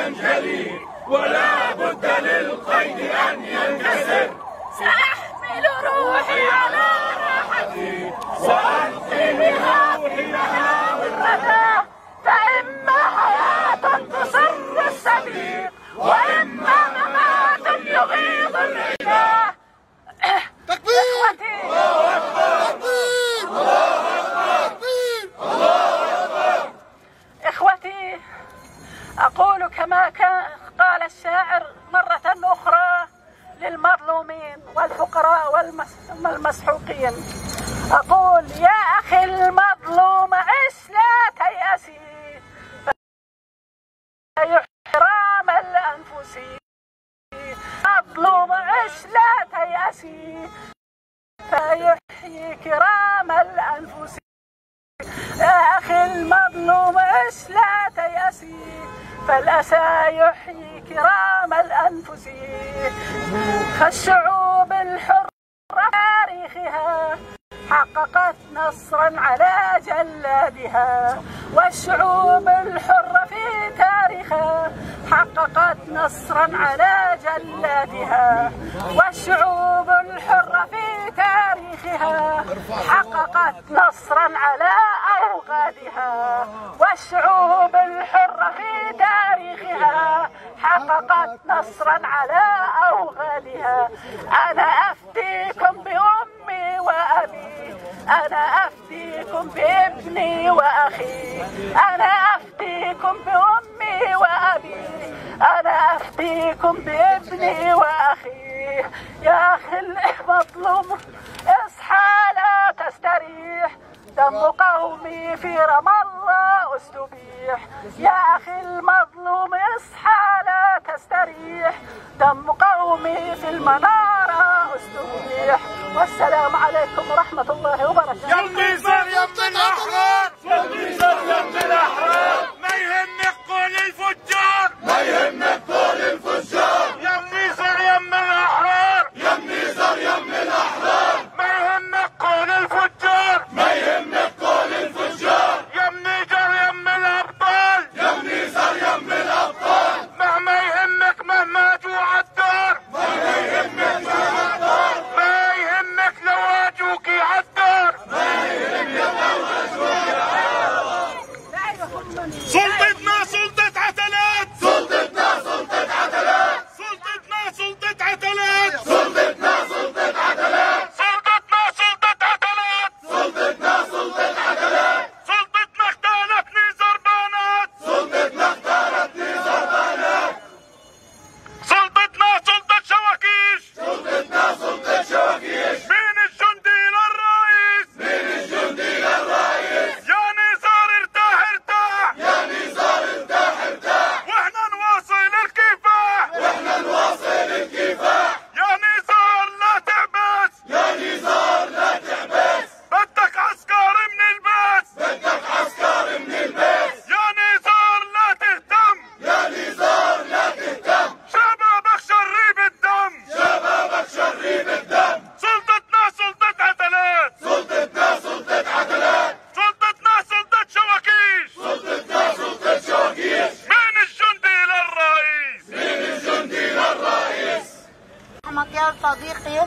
ينجلي ولا بد للقيد أن ينكسر. سأحمل روحي على راحتي وألقي بروحي لها والردى، فإما حياة تسر السبيل وإما ممات يغيظ العدا. تكبير! الله أكبر! تكبير! الله أكبر! الله أكبر! إخوتي، أقول كما قال الشاعر مرة أخرى للمظلومين والفقراء والمسحوقين، أقول يا أخي المظلوم عش لا تيأسي فيحرام الأنفس. مظلوم عش لا تيأسي فيحيي كرام الأنفس. يا أخي المظلوم عش لا تيأسي فالأسى يحيي كرام الأنفس. الشعوب الحرة تاريخها حققت نصرا على جلادها، والشعوب الحرة في تاريخها حققت نصرا على جلادها، والشعوب الحرة في تاريخها حققت نصرا على أوغادها، والشعوب الحرة في تاريخها حققت نصرا على أوغادها. أنا أفتيكم بأمي وأبي، أنا أفتيكم بابني وأخي، أنا أفتيكم بأمي وأبي، أنا أفتيكم بابني وأخي. يا أخي المظلوم اصحى لا تستريح، دم قومي في رام الله استبيح. يا أخي المظلوم اصحى لا تستريح، دم قومي في المنارة استبيح. والسلام عليكم ورحمة الله وبركاته. يا النزار يا ابن الأحرار، يا النزار يا ابن الأحرار، ما يهمك قول الفجار، ما يهمك قول الفجار. يا النزار يا ابن الأحرار، يا النزار يا ابن الأحرار، ما يهمك قول الفجار، ما يهمك قول الفجار. يا النزار يا ابن الأبطال، يا النزار يا ابن الأبطال، مهما يهمك مهما جوع الدار، مهما يهمك جوع الدار، ما يهمك لو واجوكي عالدار، ما يهمك لو واجوكي عالدار. سلطتنا سلطة عتلات، سلطتنا سلطة عتلات، سلطتنا سلطة عتلات، سلطتنا سلطة عتلات، سلطتنا سلطة عتلات، سلطتنا سلطة عتلات، سلطتنا اختارتني زربانات، سلطتنا اختارتني زربانات، سلطتنا سلطة شواكيش، سلطتنا سلطة شواكيش. مين الجندي للرئيس، مين الجندي للرئيس. يا نزار ارتاح ارتاح، يا نزار ارتاح ارتاح، واحنا نواصل الكفاح، واحنا نواصل الكفاح. يا نزار لا تعبس، يا نزار لا تعبس، بدك عسكر من الباس، بدك عسكر من الباس. يا نزار لا تهتم، يا نزار لا تهتم، شبابك شريب الدم، شبابك شريب الدم. سلطتنا سلطة عتلات، سلطتنا سلطة عتلات، سلطتنا سلطة شواكيش، سلطتنا سلطة شواكيش. مين الجندي للرئيس، مين الجندي للرئيس. رحمك يا صديقي،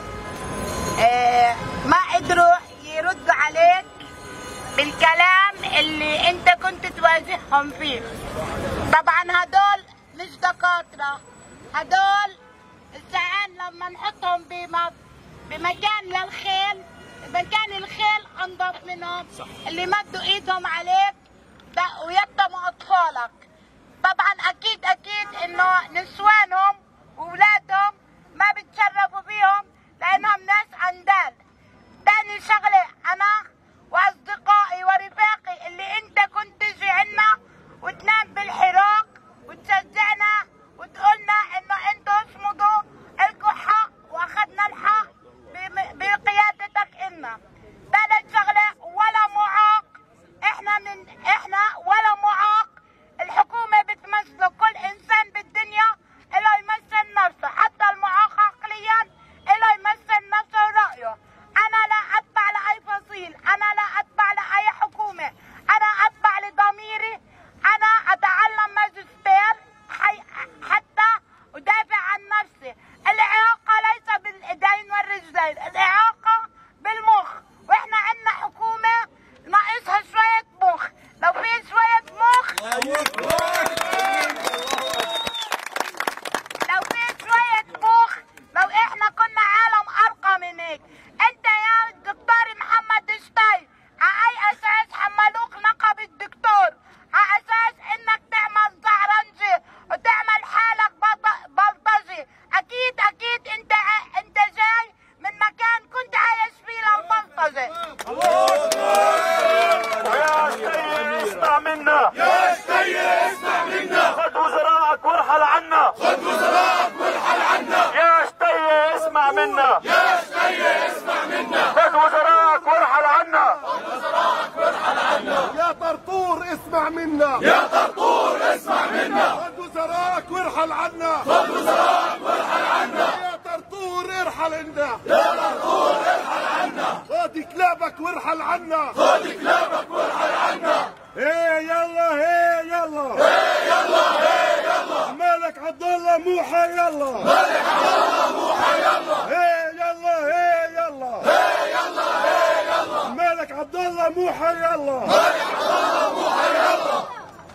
ما قدروا يردوا عليك بالكلام اللي انت كنت تواجههم فيه. طبعا هدول مش دكاترة، هدول الساعان لما نحطهم بمكان للخيل، مكان الخيل انضف منهم. اللي مدوا ايدهم عليك ويتموا اطفالك. طبعا اكيد انه نسوانهم واولادهم ما بتشرفوا بيهم لانهم ناس عندال. تاني شغله، انا واصدقائي ورفاقي اللي انت كنت تجي عنا وتنام بالحراق وتشجعنا وتقولنا انه انتوا اصمدوا الكوا حق واخذنا الحق بقيادتك إلنا. ثالث شغله، ولا معاق، احنا ولا معاق. الحكومه بتمثله، كل انسان بالدنيا له يمثل نفسه، حتى المعاق عقليا له يمثل نفسه ورأيه. انا لا اتبع لاي فصيل، انا لا اتبع لاي حكومه، انا اتبع لضميري. انا اتعلم ماجستير يا شتي اسمع منا، يا شتي اسمع منا، خد وزراءك وارحل عنا، خد وزراءك وارحل عنا، يا شتي اسمع منا، يا شتي اسمع منا، خد وزراءك وارحل عنا، خد وزراءك وارحل عنا، يا طرطور اسمع منا، يا طرطور اسمع منا، خد وزراءك وارحل عنا، خد وزراءك وارحل عنا، يا طرطور ارحل عنا، يا طرطور ارحل عنا، خد كلابك وارحل عنا، خد كلابك وارحل عنا، ايه يلا ايه يلا ايه يلا ايه يلا، مالك عبد الله موحى يلا، مالك عبد الله موحى يلا، ايه يلا ايه يلا ايه يلا ايه يلا، مالك عبد الله موحى يلا، مالك عبد الله موحى يلا،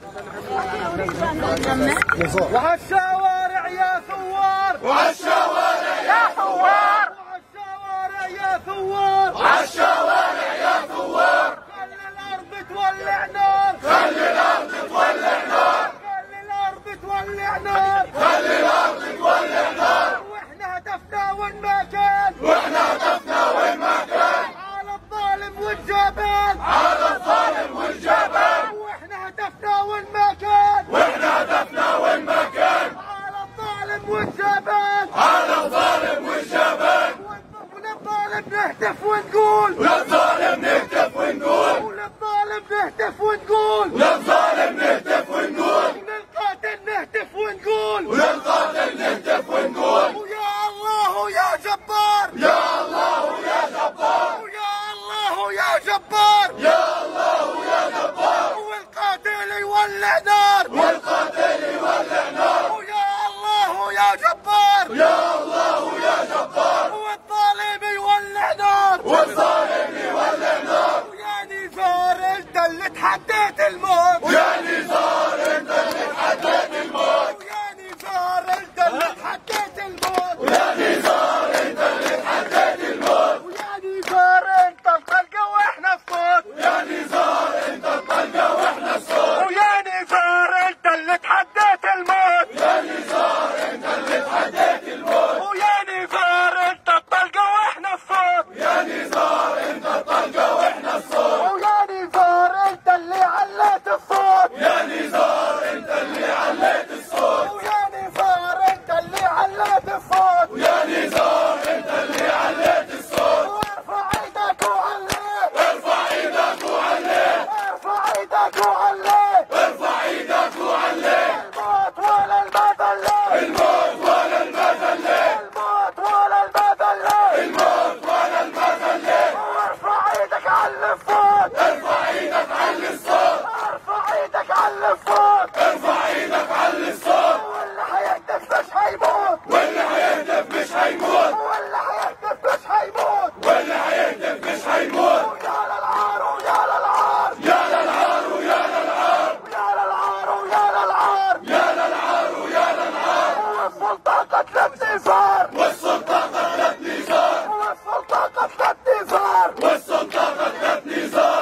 وعالشوارع يا ثوار، وعالشوارع يا ثوار، وعالشوارع يا ثوار، وعالشوارع يا ثوار، خلي الارض تولع نار، خلي الارض تولع نار، خلي الارض تولع نار، خلي الارض تولع نار، واحنا هدفنا وين ما كان، واحنا هدفنا وين ما كان، على الظالم والجبان، على الظالم والجبان، واحنا هدفنا وين ما كان، واحنا هدفنا وين ما كان، على الظالم والجبان، على الظالم والجبان، وللظالم نهتف ونقول، وللظالم نهتف ونقول، وللظالم نهتف ونقول، وللظالم نهتف ونقول، وللقاتل نهتف ونقول، وللقاتل نهتف ونقول، ويا الله يا جبار، يا الله يا جبار، ويا الله يا جبار، يا الله يا جبار، والقاتل يولع نار، والقاتل يولع نار، ويا الله يا جبار، يا الله يا جبار، والظالم يولع نار، والظالم يولع نار، ويا نزار انت اللي تحديت الموت، ويا نزار انت اللي تحديت الموت، ويا نزار انت اللي تحديت الموت، ويا نزار انت اللي تحديت الموت، ويا نزار انت الطلقه واحنا الصوت، ويا نزار انت الطلقه واحنا الصوت، ويا نزار انت اللي تحديت الموت، ويا نزار انت اللي تحديت الموت، ويا نزار انت الطلقه واحنا الصوت، يا نزار انت الطلقه واحنا الصوت، ويا نزار انت اللي عليت الصوت، يا نزار انت اللي عليت الصوت، ويا نزار انت اللي عليت الصوت، ويا نزار انت اللي عليت الصوت، وارفع ايدك وعليه، ارفع ايدك وعليه، ارفع ايدك وعليه، ارفع ايدك وعليه، الموت ولا المذله، الموت ولا المذله، الموت ولا المذله، الموت ولا المذله، وارفع ايدك على الصوت، ارفع ايدك على الصوت، ارفع ايدك على الصوت، ارفع ايدك على الصوت، واللي هيهتف مش هيموت، واللي هيهتف مش هيموت، واللي هيهتف مش هيموت، واللي هيهتف مش هيموت، ويا للعار ويا للعار، يا للعار ويا للعار، ويا للعار ويا للعار، يا للعار ويا للعار، والسلطة قتلت نزار، والسلطة قتلت نزار، والسلطة قتلت نزار، والسلطة قتلت نزار،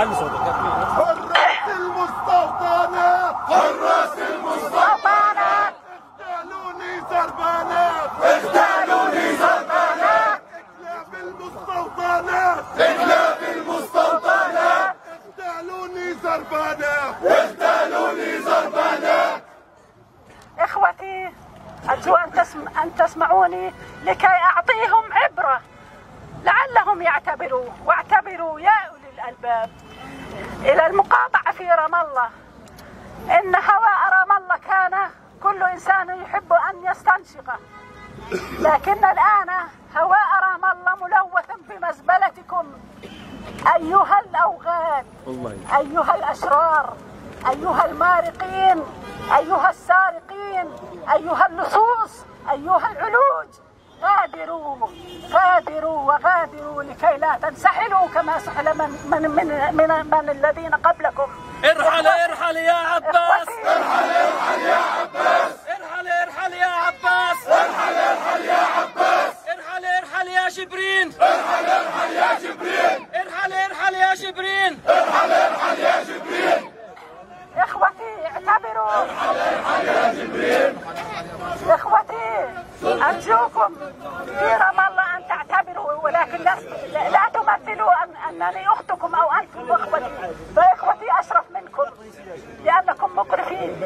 حراس المستوطنات حراس المستوطنات اغتالوني زربانات اغتالوني زربانات اكلاب المستوطنات اكلاب المستوطنات اغتالوني زربانات اغتالوني زربانات. إخوتي أرجو أن تسمعوني لكي أعطيهم عبرة لعلهم يعتبروا، واعتبروا يا أولي الألباب. إلى المقاطعة في رام الله، إن هواء رام الله كان كل إنسان يحب أن يستنشقه، لكن الآن هواء رام الله ملوث بمزبلتكم أيها الأوغاد، أيها الأشرار، أيها المارقين، أيها السارقين، أيها اللصوص، أيها العلوج، غادروا غادروا وغادروا لكي لا تنسحلوا كما سحل من الذين قبلكم. ارحل ارحل يا عباس، ارحل ارحل يا عباس، ارحل ارحل يا عباس، ارحل ارحل يا عباس، ارحل ارحل يا شبرين، ارحل ارحل يا جبرين، ارحل ارحل يا شبرين، ارحل ارحل يا جبرين. إخوتي اعتبروا، ارحل ارحل يا جبرين. إخوتي أرجوكم في رام الله أن تعتبروا، ولكن لا تمثلوا أنني أختكم أو أنتم إخوتي، فإخوتي أشرف منكم لأنكم مقرفين.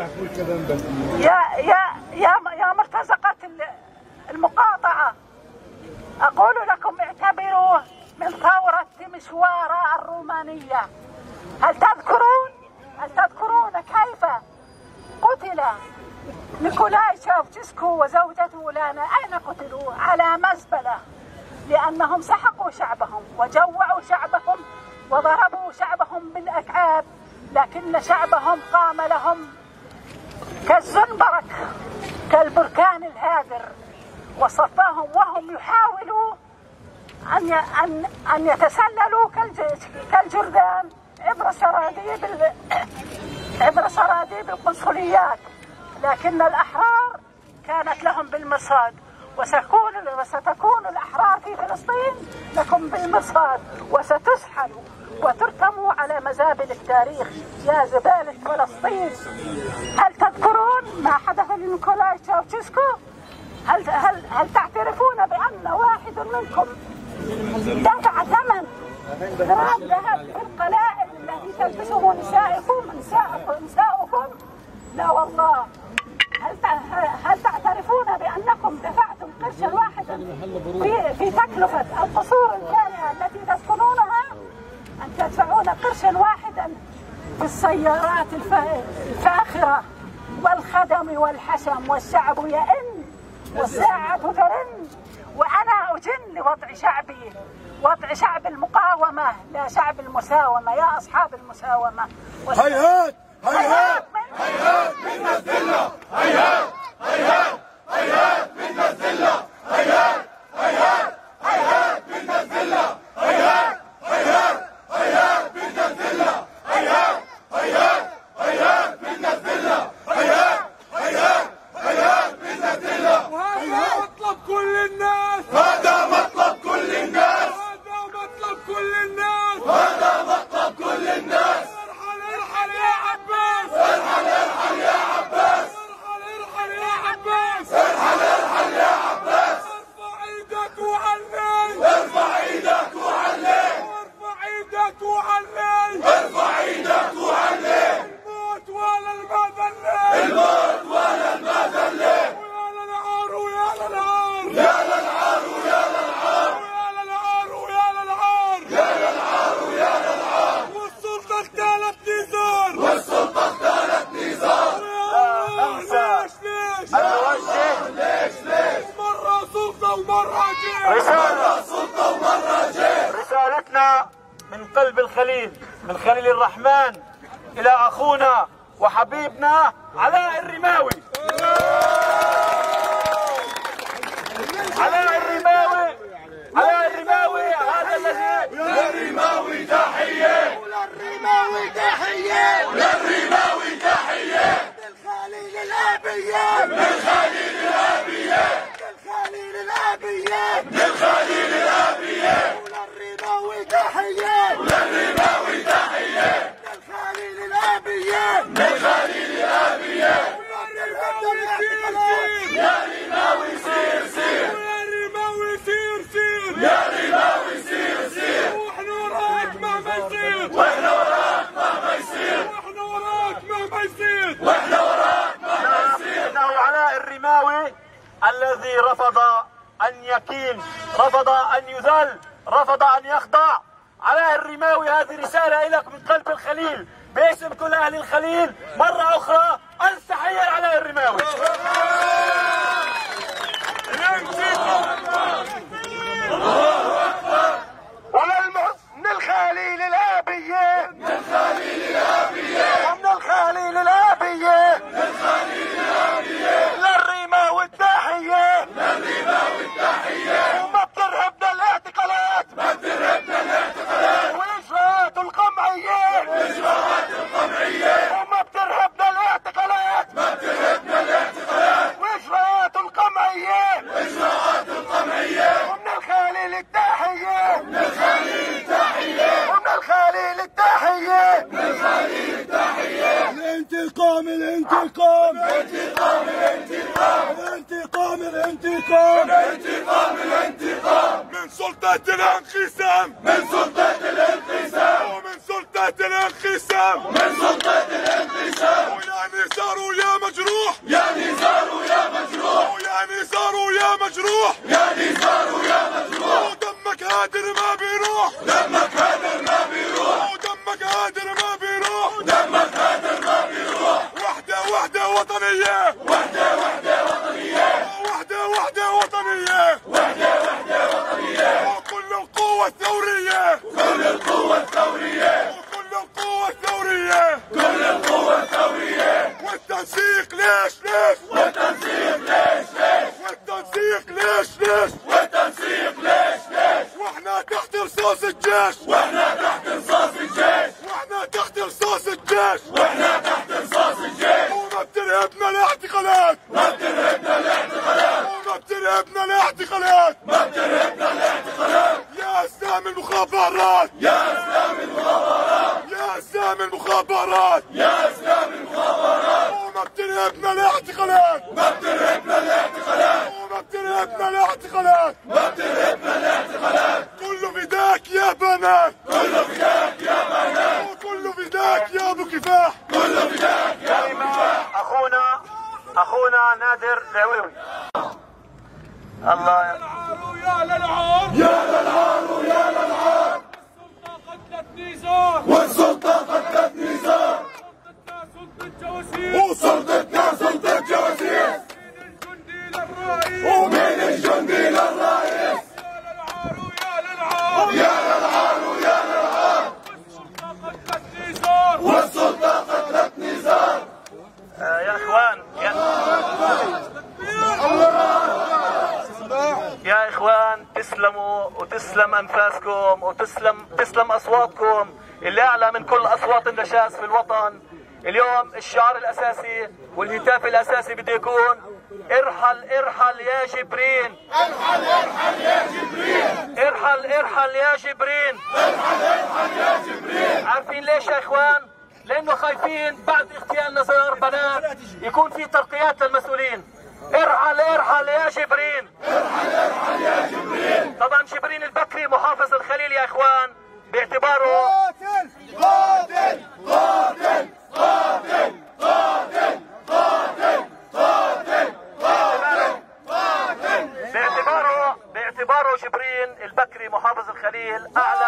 يا مرتزقة المقاطعة، أقول لكم اعتبروا من ثورة تيمشوارا الرومانية. هل تذكرون كيف قتل نيكولاي تشاوشسكو وزوجته لانا؟ أين قتلوا؟ على مزبلة، لأنهم سحقوا شعبهم وجوعوا شعبهم وضربوا شعبهم بالأكعاب، لكن شعبهم قام لهم كالزنبرك كالبركان الهادر وصفاهم، وهم يحاولوا أن يتسللوا كالجردان عبر سراديب القنصليات، لكن الأحرار كانت لهم بالمرصاد، وستكون الأحرار في فلسطين لكم بالمرصاد، وستسحلوا وترتموا على مزابل التاريخ يا زبالة فلسطين. هل تذكرون ما حدث لنيكولاي تشاوشسكو؟ هل تعترفون بأن واحد منكم دفع ثمن جرام ذهب في القلائد التي تلبسه نساؤكم؟ لا والله. هل تعترفون بأنكم دفعتم قرشا واحدا في تكلفة القصور الكاملة التي تسكنونها؟ أن تدفعون قرشا واحدا في السيارات الفاخرة والخدم والحشم، والشعب يئن والساعة ترن، وأنا أجن لوضع شعبي، وضع شعب المقاومة لا شعب المساومة يا أصحاب المساومة. هيهات هيهات هيهات من الذلة، هيهات هيهات هيهات من الذلة، هيهات هيهات هيهات من الذلة، هيهات هيهات هيهات من الذلة، هيهات هيهات هيهات من الذلة، هيهات هيهات هيهات من الذلة. وهذا مطلب كل الناس، هذا مطلب كل الناس، هذا مطلب كل الناس، هذا مطلب كل الناس. ارحل ارحل يا عباس، ارحل ارحل يا عباس، ارحل ارحل يا عباس، ارحل ارحل يا عباس. ارفع ايدك وعلي، ارفع ايدك وعلي، ارفع ايدك وعلي، ارفع ايدك وعلي. الموت ولا المذلة، الموت ولا المذلة. ويا للعار ويا للعار، يا للعار ويا للعار، ويا للعار ويا للعار، يا للعار ويا للعار. والسلطة اغتالت نزار، والسلطة اغتالت نزار. ليش ليش؟ ليش؟ مرة سلطة ومرة جيش، مرة سلطة ومرة جيش. رسالتنا من قلب الخليل، من خليل الرحمن إلى أخونا وحبيبنا علاء الرماوي. علاء الرماوي، علاء الرماوي هذا الذي للرماوي تحية، وللرماوي تحية، للرماوي تحية، للخليل الأبيات، للخليل الأبيات، للخليل الأبيات، للخليل الأبيات. وللرماوي تحية، للرماوي تحية. الحكيم، رفض أن يذل، رفض أن يخضع. علاء الرماوي هذه رسالة لك من قلب الخليل باسم كل أهل الخليل مرة أخرى، ألف تحية لعلاء الرماوي. من الخليل الآبية، من الخليل الآبية، ومن الخليل الآبية، من الخليل الآبية، للرماوي التحية، للرماوي التحية، وما بترهبنا الاعتقالات، ما بترهبنا الاعتقالات، والإجراءات القمعية، والإجراءات القمعية، وما بترهبنا الاعتقالات، ما بترهبنا الاعتقالات، والإجراءات القمعية، والإجراءات القمعية، ومن الخليل التحية، من الخليل التحية، ومن الخليل التحية، من الخليل التحية. الانتقام الانتقام الانتقام الانتقام الانتقام الانتقام الانتقام الانتقام من سلطة الانقسام، من سلطة الانقسام، ومن سلطة الانقسام، ومن سلطة الانقسام. ويا نزار ويا مجروح، يا نزار ويا مجروح، ويا نزار ويا مجروح، يا نزار ويا مجروح. ودمك هادر ما بيروح، دمك هادر ما بيروح، ودمك هادر ما بيروح، دمك هادر ما بيروح. وحدة وحدة وطنية، وحدة وحدة وطنية، وحدة وحدة وطنية، وحدة وحدة وطنية. وكل القوة الثورية، كل القوة الثورية، وكل القوة الثورية، كل القوة الثورية. والتنسيق ليش ليش، والتنسيق ليش ليش، والتنسيق ليش ليش، والتنسيق ليش ليش. واحنا تحت رصاص الجيش، واحنا تحت رصاص الجيش، واحنا تحت رصاص الجيش، واحنا تحت رصاص الجيش. وما بترهبنا الاعتقالات، ما بترهبنا الاعتقالات، وما بترهبنا الاعتقالات، ما بترهبنا الاعتقالات. يا اسلام المخابرات، يا اسلام المخابرات، يا اسلام المخابرات، يا اسلام المخابرات. وما بترهبنا الاعتقالات، ما بترهبنا الاعتقالات، وما بترهبنا الاعتقالات، ما بترهبنا الاعتقالات. كله فداك يا بنات، كله فداك يا بنات، وكله فداك يا ابو كفاح، كله فداك يا ابو كفاح. أخونا نادر العويوي. الله يا للعار، يا للعار، يا للعار. والسلطة قتلت نزار، والسلطة قتلت نزار. سلطتنا سلطة جواسيس، وسلطتنا سلطة جواسيس. من الجندي للرئيس، ومن الجندي للرئيس. يا للعار، يا للعار، يا للعار. والسلطة قتلت نزار، والسلطة قتلت نزار. يا إخوان، يا إخوان، تسلموا وتسلم أنفاسكم وتسلم أصواتكم اللي أعلى من كل أصوات النشاز في الوطن. اليوم الشعار الأساسي والهتاف الأساسي بده يكون ارحل ارحل يا جبرين، ارحل ارحل يا جبرين، ارحل ارحل يا جبرين، ارحل ارحل يا جبرين. عارفين ليش يا إخوان؟ لأنه خايفين بعد اغتيال نزار بنات يكون في ترقيات للمسؤولين. ارحل ارحل يا جبرين، ارحل ارحل يا جبرين. طبعا جبرين البكري محافظ الخليل يا إخوان باعتباره قاتل قاتل قاتل قاتل قاتل قاتل قاتل قاتل. باعتباره جبرين البكري محافظ الخليل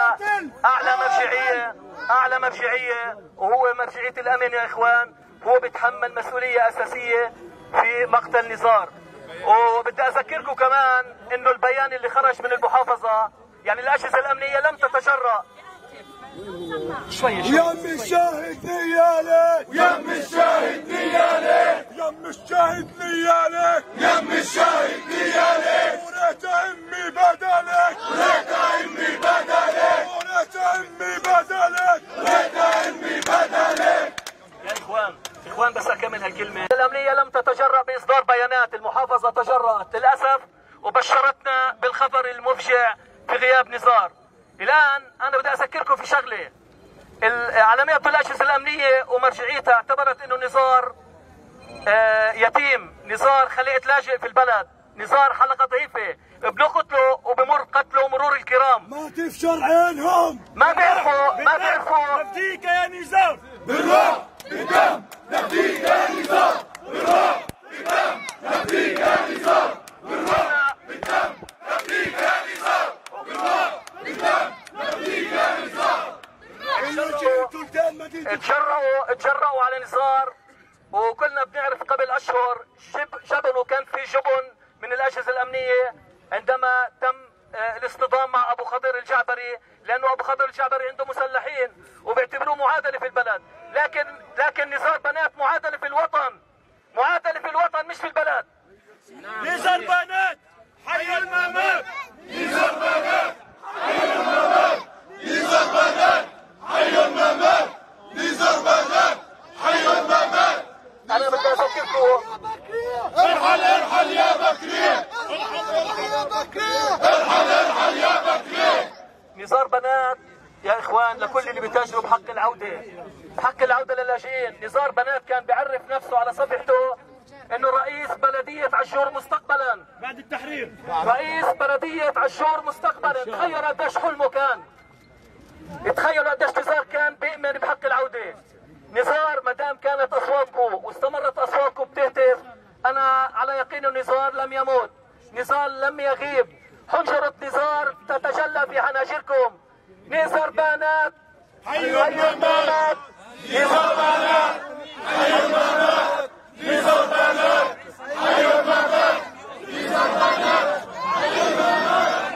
اعلى مرجعيه وهو مرجعيه الامن يا اخوان. هو بيتحمل مسؤوليه اساسيه في مقتل نزار. وبدي اذكركم كمان انه البيان اللي خرج من المحافظه يعني الاجهزه الامنيه لم تتجرأ. شوي يم الشاهد نيالك، يم الشاهد نيالك، يم الشاهد نيالك، يم الشاهد نيالك. وريت امي بدلك، وريت امي بدلك، وريت امي بدلك، وريت امي بدلك. يا اخوان بس اكمل هالكلمه. الامنيه لم تتجرأ باصدار بيانات، المحافظه تجرأت للاسف وبشرتنا بالخبر المفجع في غياب نزار. الان انا بدي اذكركم في شغله. على الاجهزه الامنيه ومرجعيتها اعتبرت انه نزار يتيم، نزار خليقه لاجئ في البلد، نزار حلقه ضعيفه، بنقتله وبمر قتله مرور الكرام. ما تفشر عينهم، ما بيعرفوا نفديك يا نزار، بالروح بالدم نفديك يا نزار، بالروح بالدم نفديك يا نزار، بالروح بالدم نفديك. تجرأوا على نزار، وكلنا بنعرف قبل اشهر جبنه كان في جبن من الاجهزه الامنيه عندما تم الاصطدام مع ابو خضر الجعبري، لانه ابو خضر الجعبري عنده مسلحين وبيعتبروه معادله في البلد، لكن نزار بنات معادله في الوطن، معادله في الوطن مش في البلد. نزار بنات حي الممات، نزار بنات حي الممات، نزار بنات حي الممات، نزار بنات حي الممات. انا بدي اذكركم ارحل ارحل يا بكري، ارحل يا بكري، ارحل ارحل يا بكري. نزار بنات يا اخوان لكل اللي بيتاجروا بحق العوده، بحق العوده للاجئين. نزار بنات كان بيعرف نفسه على صفحته انه رئيس بلديه عجور مستقبلا بعد التحرير، رئيس بلديه عجور مستقبلا. تخيلوا قديش حلمه كان، تخيلوا قديش نزار كان بيؤمن بحق العوده. نزار ما دام كانت اصواتكم واستمرت اصواتكم بتهتف، انا على يقين ان نزار لم يموت، نزار لم يغيب. حنجرة نزار تتجلى في حناجركم. نزار بنات حي الممات، نزار بنات حي الممات، نزار بنات حي الممات، نزار بنات حي الممات.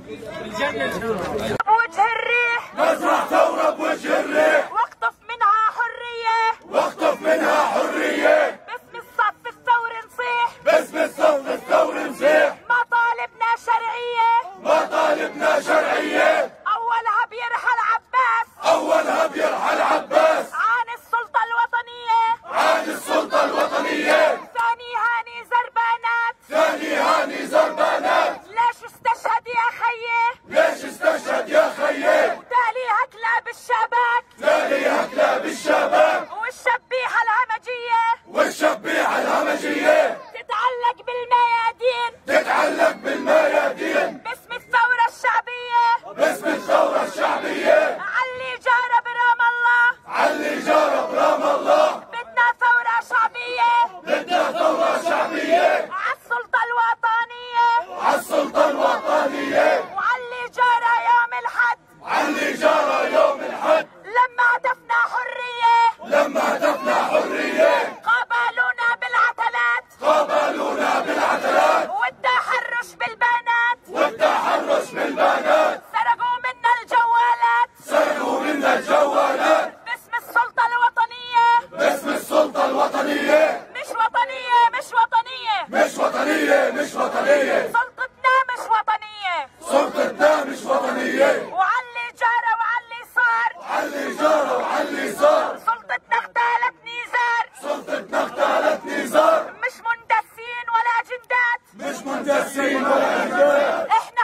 بوجه الريح نزرع ثورة بوجه الريح، واقطف منها حرية، واخطف منها حرية، باسم الصف الثور نصيح، باسم الصف الثور نزيح. مطالبنا شرعية، مطالبنا شرعية، أولها بيرحل عباس، أولها بيرحل عباس عن السلطة الوطنية، عن السلطة الوطنية، ثانيها نزار بنات، ثانيها نزار بنات. ليش استشهد يا خيي، ليش استشهد يا خيي، تاليها كلاب الشباك، تاليها كلاب الشباب والشبيحة الهمجية، والشبيحة الهمجية، تتعلق بالميادين، تتعلق بالميادين، باسم الثورة الشعبية، باسم الثورة الشعبية، علي جارة برام الله، علي جارة برام الله. بدنا ثورة شعبية، بدنا ثورة شعبية عالسلطة الوطنية، عالسلطة الوطنية، وعلي جارة يوم الحد، علي جارة يوم الحد، لما هدفنا حرية، لما هدفنا حرية، قابلونا بالعتلات، قابلونا بالعتلات والتحرش بالبنات، والتحرش بالبنات، سرقوا منا الجوالات، سرقوا منا الجوالات باسم السلطة الوطنية، باسم السلطة الوطنية. مش وطنية، مش وطنية، مش وطنية، مش وطنية، سلطتنا مش وطنية، سلطتنا مش وطنية، وعلي جارة وعلي صار، علي جارة وعلي صار، سلطتنا اغتالت نزار، سلطتنا اغتالت نزار، مش مندسين ولا جندات، مش مندسين ولا رجال، احنا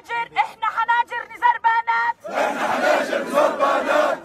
حناجر نزار بنات، احنا حناجر نزار بنات.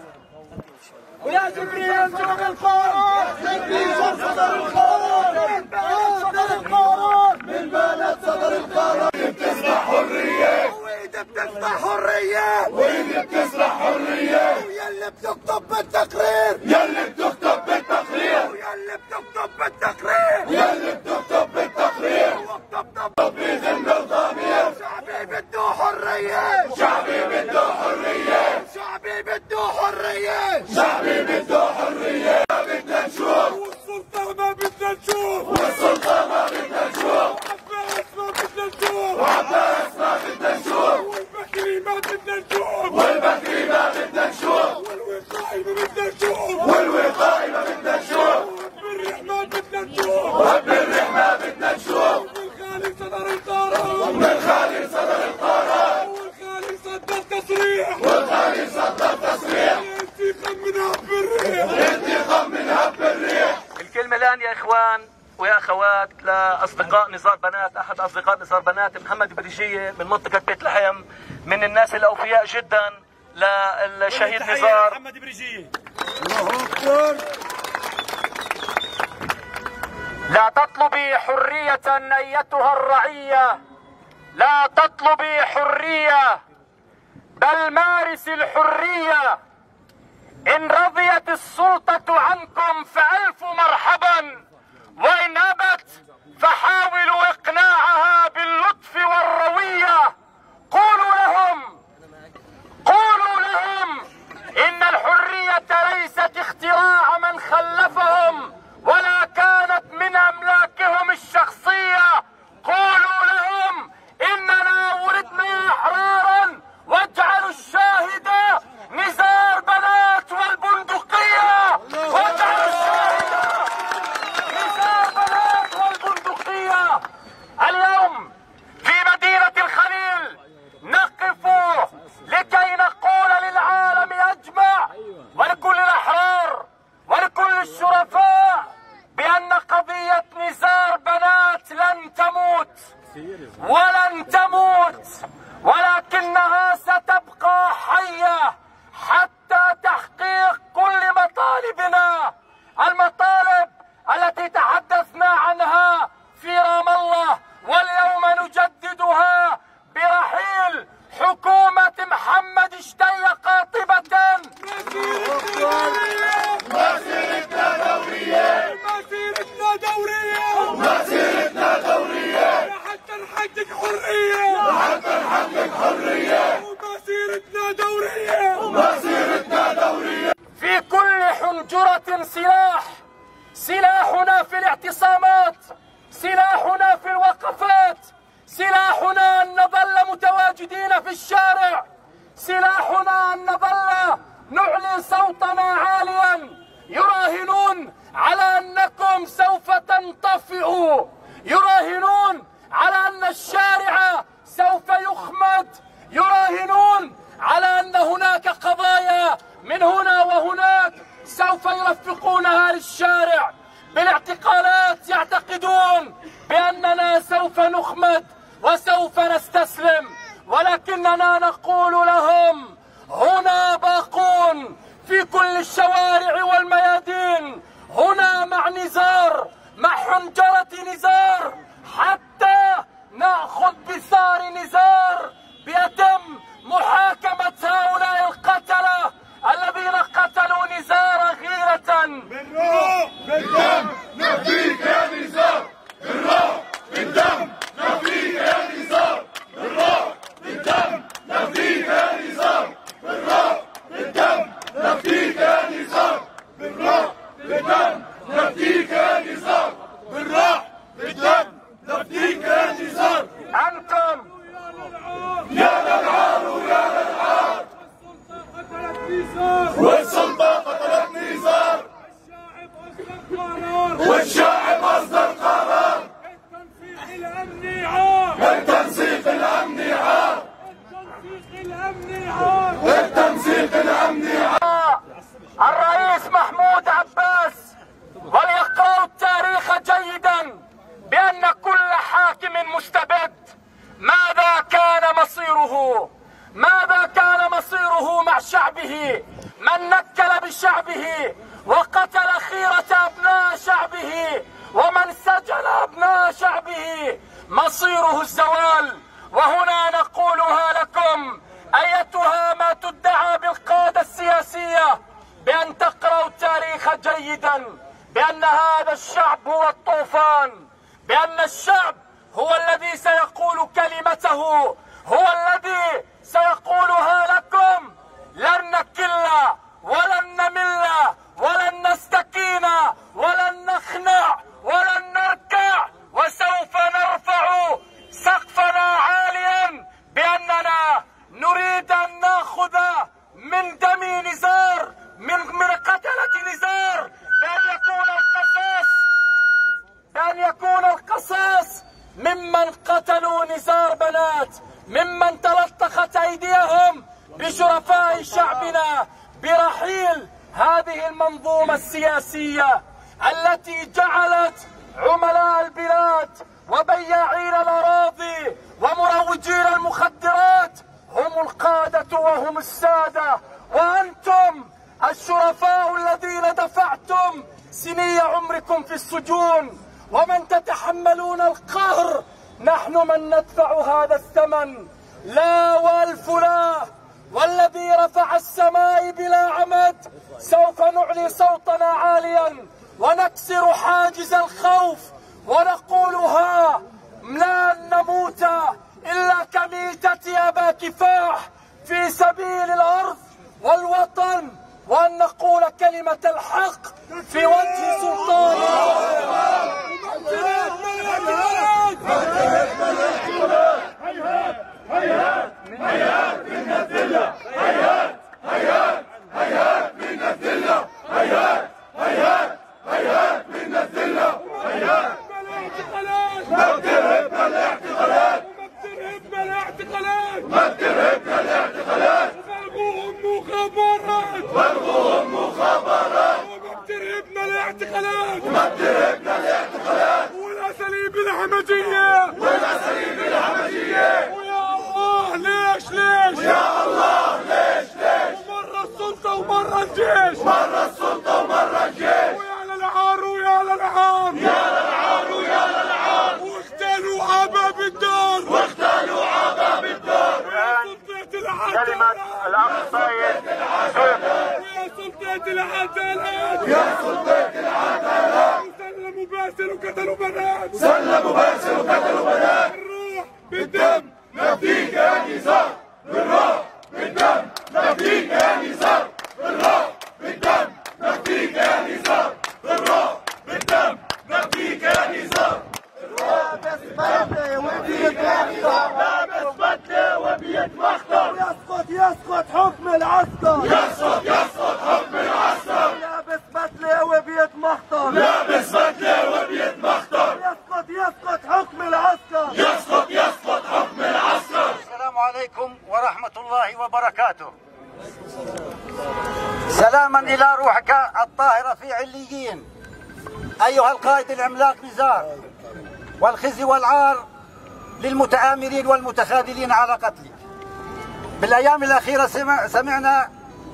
ويا جبريل جوب القارون، جبريل صدر القارون، من بلد صدر القارون، من بلد صدر القرار. بتسمع حرية، وإذا بتسمع حرية، وإذا بتسمع حرية، ويلي بتكتب بالتقرير، يلي بتكتب بالتقرير، ويلي بتكتب بالتقرير، يلي بتكتب بالتقرير. وطبطب تطبيق الضمير، شعبي بده حرية، شعبي بده حرية، شعبي بده حرية، شعبي بده حرية. ما بدنا نشوف، والسلطة ما بدنا نشوف، والسلطة ما بدنا نشوف، وعباس ما بدنا نشوف، وعباس ما بدنا نشوف، والبكري ما بدنا نشوف، والبكري ما بدنا نشوف، والوقائي ما بدنا نشوف، والوقائي ما بدنا نشوف، والريح ما بدنا نشوف، وابن الريح ما بدنا نشوف. والخالي صدر القرار، من خالي صدر القرار، والخالي صدر تصريح، والخالي صدر تصريح، انتقام من هب الريح، انتقام من هب الريح. الكلمة الآن يا إخوان ويا أخوات لأصدقاء نزار بنات. أحد أصدقاء نزار بنات محمد بريجية من منطقة بيت لحم، من الناس الأوفياء جدا للشهيد نزار. محمد بريجية. لا تطلبي حرية أيتها الرعية، لا تطلبي حرية، بل مارسي الحرية. إن رضيت السلطة عنكم فألف مرحبا، وإن أبت فحاولوا إقناعها باللطف والروية. قولوا لهم إن الحرية ليست عن سلاح، سلاحنا في الاعتصامات، سلاحنا في الوقفات، سلاحنا أن نظل متواجدين في الشارع، سلاحنا أن نظل نعلي صوتنا عاليا. يراهنون على أنكم سوف تنطفئوا، يراهنون على أن الشارع سوف يخمد، يراهنون على أن هناك قضايا من هنا وهناك سوف يرفقونها للشارع. بالاعتقالات يعتقدون بأننا سوف نخمد وسوف نستسلم، ولكننا نقول لهم هنا باقون في كل الشوارع والميادين، هنا مع نزار، مع حنجرة نزار، حتى نأخذ بثار نزار بيتم محاكمة هؤلاء القتلة الذين قتلوا نزار غيرة. بالروح بالدم نفديك يا نزار، بالروح بالدم نفديك يا نزار، بالروح بالدم نفديك يا نزار، بالروح بالدم نفديك يا نزار، بالروح بالدم نفديك يا نزار، بالروح بالدم نفديك يا نزار. أنتم يا للعار ويا للعار، والسلطة قتلت نزار، والشعب أصدر قرار، التنسيق الأمني عار، التنسيق الأمني عار، التنسيق الأمني عار. الرئيس محمود عباس وليقرأوا التاريخ جيدا بأن كل حاكم مستبد ماذا كان مصيره؟ ماذا كان مصيره مع شعبه؟ من نكل بشعبه وقتل خيرة أبناء شعبه ومن سجن أبناء شعبه مصيره الزوال. وهنا نقولها لكم أيتها ما تدعى بالقادة السياسية بأن تقرأوا التاريخ جيدا بأن هذا الشعب هو الطوفان، بأن الشعب هو الذي سيقول كلمته، هو الذي سيقولها لكم. لن نكل ولن نمل ولن نستكين ولن نخنع ولن نركع، وسوف نرفع سقفنا عاليا بأننا نريد أن نأخذ من دم نزار، من قتلة نزار، بأن يكون القصاص ممن قتلوا نزار بنات، ممن تلطخت أيديهم بشرفاء شعبنا، برحيل هذه المنظومة السياسية التي جعلت عملاء البلاد وبياعين الأراضي ومروجين المخدرات هم القادة وهم السادة، وأنتم الشرفاء الذين دفعتم سني عمركم في السجون ومن تتحملون القهر. نحن من ندفع هذا الثمن، لا والف لا، والذي رفع السماء بلا عمد سوف نعلي صوتنا عاليا ونكسر حاجز الخوف ونقولها لن نموت إلا كميتة أبا كفاح في سبيل الأرض والوطن، وأن نقول كلمة الحق في وجه سلطان. هيهات من الذلة، هيهات من الذلة، هيهات من الذلة، هيهات. ما بترهبنا الاعتقالات، ما بترهبنا الاعتقالات، والغوهم مخابرات، وما بترهبنا الاعتقالات، والأساليب الهمجية، ويا الله ليش ويا الله ليش ومرة السلطة ومرة الجيش، ويا للعار ويا للعار، واغتالوا عباب الدار، كلمة الأخ سيد ويا سلطة العدالات، سلموا باسل وقتلوا بنات، بالروح بالدم نفديك يا نزار، بالروح بالدم نفديك يا نزار، بالروح بالدم نفديك يا نزار. العسكر. يسقط يسقط حكم العسكر. لابس بدلة وبيتمخطر. لابس بدلة وبيتمخطر. يسقط يسقط حكم العسكر. يسقط يسقط حكم العسكر. السلام عليكم ورحمة الله وبركاته. سلاما إلى روحك الطاهرة في عليين أيها القائد العملاق نزار، والخزي والعار للمتآمرين والمتخاذلين على قتلك. بالأيام الأخيرة سمعنا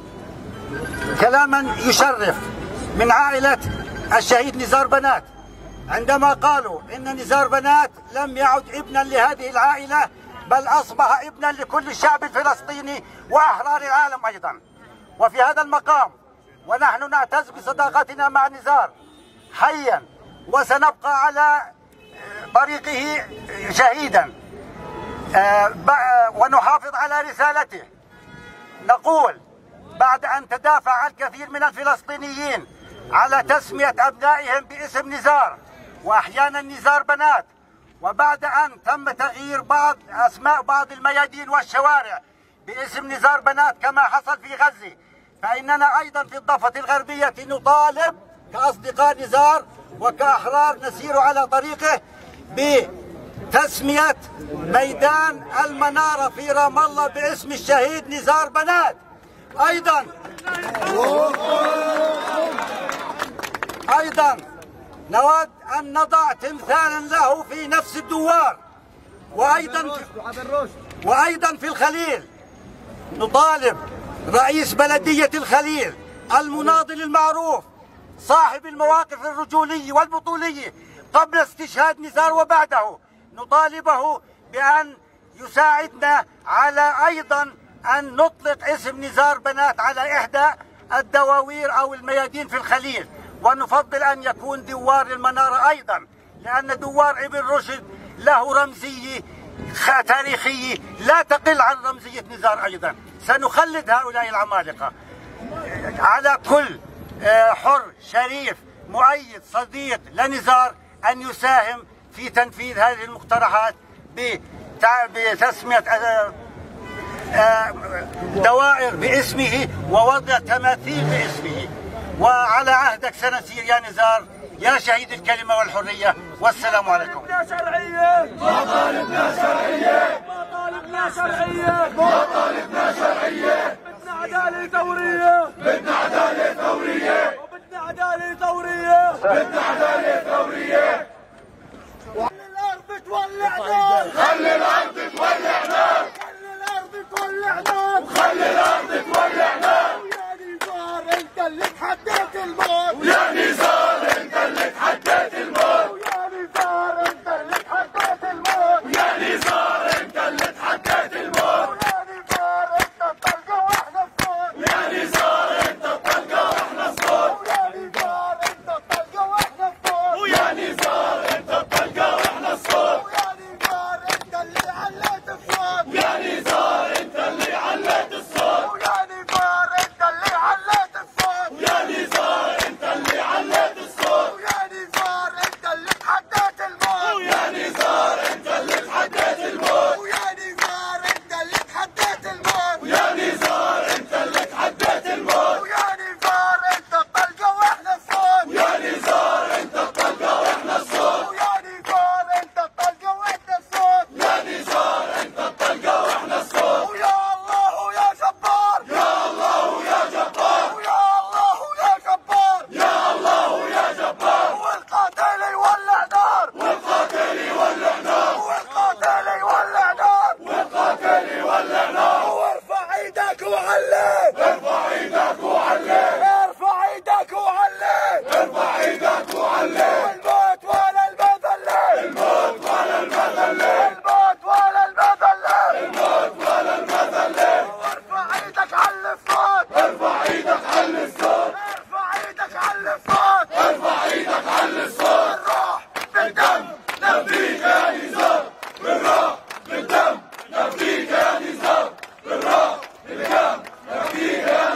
كلاما يشرف من عائلة الشهيد نزار بنات، عندما قالوا إن نزار بنات لم يعد ابنا لهذه العائلة، بل أصبح ابنا لكل الشعب الفلسطيني وأحرار العالم أيضا. وفي هذا المقام ونحن نعتز بصداقتنا مع نزار حيا، وسنبقى على طريقه شهيدا ونحافظ على رسالته. نقول بعد أن تدافع الكثير من الفلسطينيين على تسمية أبنائهم باسم نزار وأحيانا نزار بنات، وبعد أن تم تغيير أسماء بعض الميادين والشوارع باسم نزار بنات كما حصل في غزة، فإننا أيضا في الضفة الغربية نطالب كأصدقاء نزار وكأحرار نسير على طريقه بتسمية ميدان المنارة في رام الله باسم الشهيد نزار بنات. أيضا نود أن نضع تمثالا له في نفس الدوار، وأيضا في الخليل نطالب رئيس بلدية الخليل المناضل المعروف صاحب المواقف الرجولية والبطولية قبل استشهاد نزار وبعده، نطالبه بأن يساعدنا على أيضا أن نطلق اسم نزار بنات على إحدى الدواوير أو الميادين في الخليل، ونفضل أن يكون دوار المنارة أيضا، لأن دوار ابن رشد له رمزية تاريخية لا تقل عن رمزية نزار أيضا. سنخلد هؤلاء العمالقة. على كل حر شريف مؤيد صديق لنزار أن يساهم في تنفيذ هذه المقترحات بتسمية دوائر باسمه ووضع تماثيل باسمه. وعلى عهدك سنسير يا نزار يا شهيد الكلمة والحرية، والسلام عليكم. شرعية ما طالبنا شرعية، ما طالبنا شرعية، ما طالبنا شرعية. بدنا عدالة ثورية، بدنا عدالة ثورية، وبدنا عدالة ثورية، بدنا عدالة ثورية. خلي الأرض تولع نار، خلي الأرض تولع نار، خلي الأرض تولع نار، خلي الأرض تولع نار. ويا نزار أنت اللي تحديت الموت، ويا نزار أنت اللي تحديت الموت، ويا نزار أنت اللي تحديت الموت، ويا نزار أنت اللي تحديت الموت، ويا نزار أنت الطلقة وإحنا الصوت، ويا نزار أنت الطلقة وإحنا الصوت، ويا نزار أنت الطلقة وإحنا الصوت، ويا نزار أنت الطلقة وإحنا الصوت، ويا نزار أنت اللي عليت الصوت، ويا نزار أنت اللي عليت الصوت، ويا نزار أنت اللي عليت الصوت، ويا نزار أنت اللي عليت الصوت، ويا نزار أنت اللي تحديت الموت، ويا نزار أنت اللي تحديت الموت، ويا نزار أنت اللي تحديت الموت، ويا نزار أنت اللي تحديت الموت، ويا نزار أنت الطلقة وإحنا الصوت، ويا نزار أنت الطلقة وإحنا الصوت، ويا نزار أنت الطلقة وإحنا الصوت، يا نزار أنت الطلقة وإحنا الصوت. ويا الله يا جبار، يا الله يا جبار، ويا الله يا جبار، يا الله يا جبار. والقاتل يولع نار، والقاتل يولع نار، والقاتل يولع نار، والقاتل يولع نار. وارفع ايدك وعلي، ارفع ايدك وعلي، ارفع ايدك وعلي، ارفع ايدك وعلي. الموت ولا المذلة، الموت ولا المذلة، الموت ولا المذلة، الموت ولا المذلة. وارفع ايدك على الصوت، ارفع ايدك على الصوت، ارفع ايدك على الصوت، ارفع ايدك على الصوت. الروح بالدم نفديك يا نزار، بالروح بالدم نفديك يا نزار، بالروح بالدم نفديك يا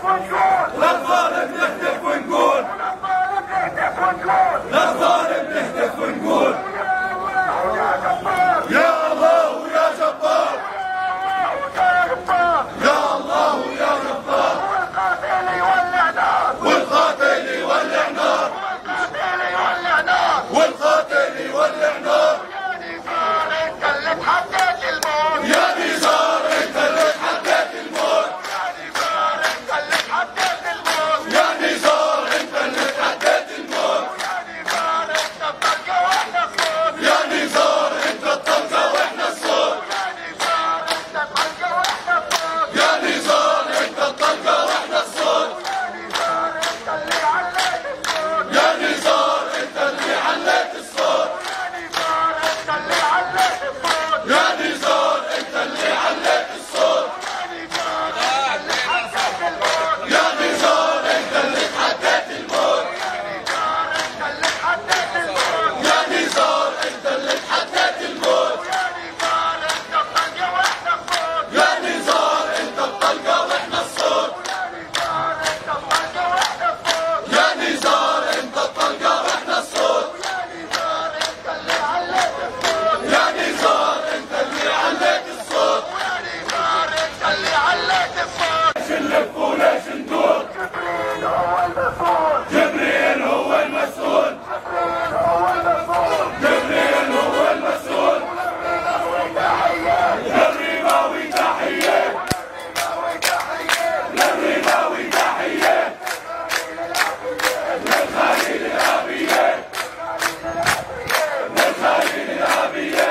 للظالم نهتف ونقول للظالم نهتف ونقول يا الله يا جبار يا الله يا جبار والقاتل يولع نار والقاتل يولع نار يا نزار انت اللي تحديت الموت يا نزار انت اللي تحديت الموت يا نزار انت الطلقة واحنا الصوت يا نزار انت الطلقة واحنا الصوت يا نزار انت اللي عليت الصوت يا نزار انت اللي عليت الصوت يا نزار انت اللي تحديت الموت يا نزار انت اللي تحديت الموت يا نزار انت الطلقة واحنا الصوت يا نزار انت الطلقة واحنا الصوت يا نزار انت اللي عليت الصوت ليش نلف وليش ندور جبريل هو المسؤول جبريل هو المسؤول للرماوي تحية للرماوي تحية للخليل الأبية للخليل الأبية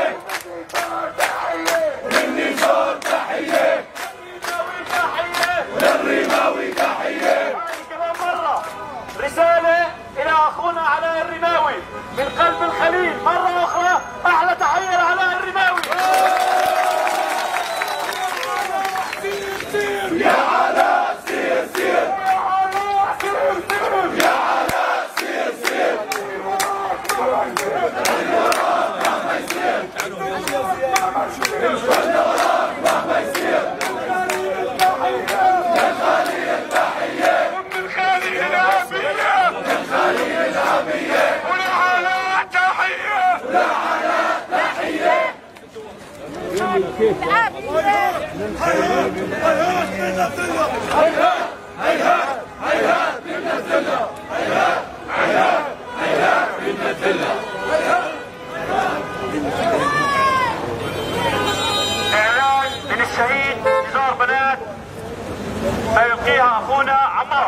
للنزار تحية للرماوي تحية كمان مرة رسالة إلى أخونا علاء الرماوي من قلب الخليل، مرة أخرى أحلى تحية لعلاء الرماوي. يا علاء سير سير يا علاء سير سير مهما يصير مهما يصير للخليل التحية للخليل الأبية للخليل الأبية ولعلاء تحية لعلاء تحية هيهات هيهات هيهات من الذلة هيهات هيهات هيهات من الذلة إعلان من الشهيد نزار بنات سيلقيها أخونا عمار.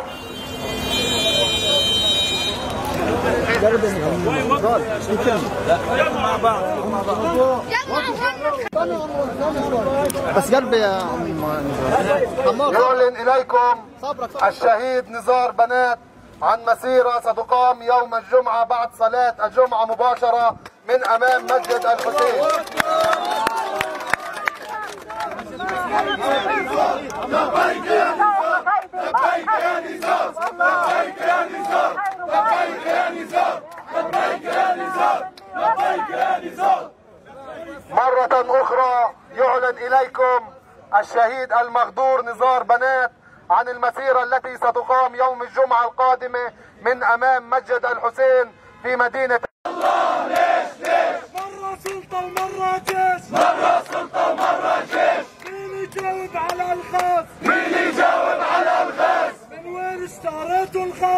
بس قلبي يا عمار. يعلن إليكم الشهيد نزار بنات عن مسيرة ستقام يوم الجمعة بعد صلاة الجمعة مباشرة من أمام مسجد الحسين. لبيك يا نزار لبيك يا نزار لبيك يا نزار لبيك يا نزار لبيك يا نزار لبيك يا نزار. مرة أخرى يعلن إليكم الشهيد المغدور نزار بنات عن المسيرة التي ستقام يوم الجمعة القادمة من أمام مسجد الحسين في مدينة. الله ليش ليش مرة سلطة ومرة جيش مرة سلطة ومرة جيش مين يجاوب على الغاز مين يجاوب على الغاز من وين اشتريتوا الغاز